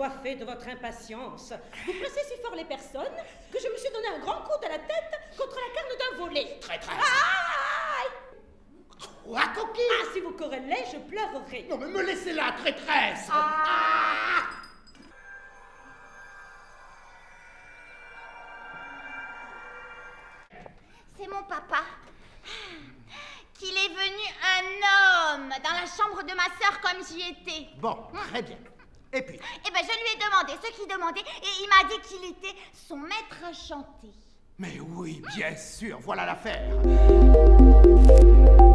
assoiffé de votre impatience. Vous pressez si fort les personnes que je me suis donné un grand coup de la tête contre la carne d'un volet. Traîtresse. Aïe! Trois coquilles. Ah, si vous querellez, je pleurerai. Non, mais me laissez là, traîtresse. C'est mon papa. Qu'il est venu un homme dans la chambre de ma sœur comme j'y étais. Bon, très bien. Et puis? Eh ben, je lui ai demandé ce qu'il demandait et il m'a dit qu'il était son maître à chanter. Mais oui, bien sûr, voilà l'affaire.